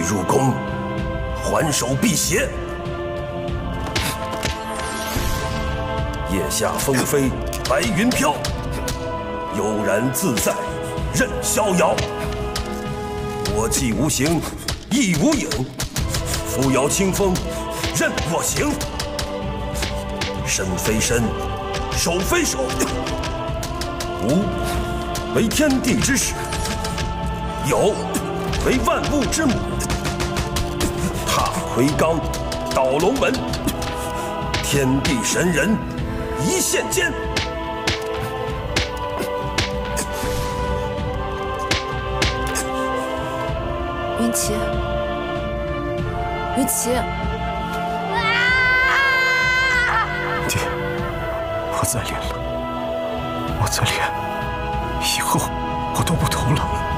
入宫，还手辟邪。夜下风飞，白云飘，悠然自在，任逍遥。我既无形，亦无影，扶摇清风，任我行。身非身，手非手，无为天地之始，有为万物之母。踏魁罡，捣龙门，天地神人一线间。 云奇，云奇， 爹，我再练了，我再练，以后我都不偷了。